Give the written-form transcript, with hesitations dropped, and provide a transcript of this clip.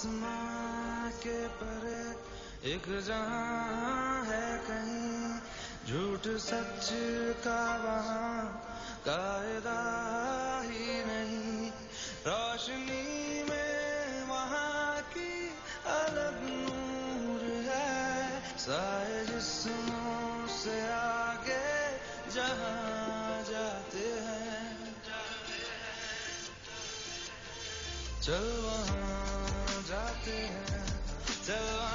आसमां के परे एक जहां है कहीं, झूठ सच का वहां कायदा ही नहीं। रोशनी में वहां की अलग नूर है, साए जिस्मों से आगे जहां जाते हैं। चल वहां जाते हैं, चल